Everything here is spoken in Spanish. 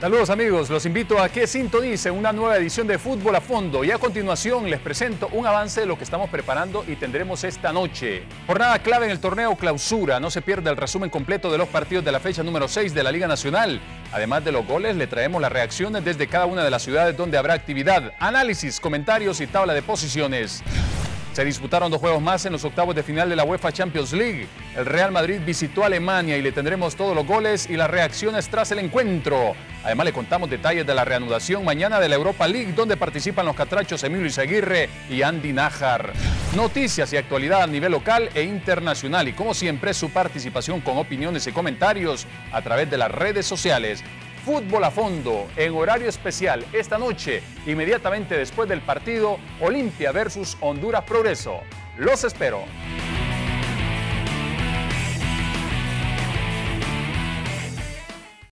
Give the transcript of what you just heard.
Saludos amigos, los invito a que sintonicen una nueva edición de Fútbol a Fondo y a continuación les presento un avance de lo que estamos preparando y tendremos esta noche. Jornada clave en el torneo Clausura, no se pierda el resumen completo de los partidos de la fecha número 6 de la Liga Nacional. Además de los goles, le traemos las reacciones desde cada una de las ciudades donde habrá actividad, análisis, comentarios y tabla de posiciones. Se disputaron 2 juegos más en los octavos de final de la UEFA Champions League. El Real Madrid visitó a Alemania y le tendremos todos los goles y las reacciones tras el encuentro. Además le contamos detalles de la reanudación mañana de la Europa League, donde participan los catrachos Emilio Izaguirre y Andy Nájar. Noticias y actualidad a nivel local e internacional y como siempre su participación con opiniones y comentarios a través de las redes sociales. Fútbol a Fondo, en horario especial, esta noche, inmediatamente después del partido Olimpia versus Honduras Progreso. Los espero.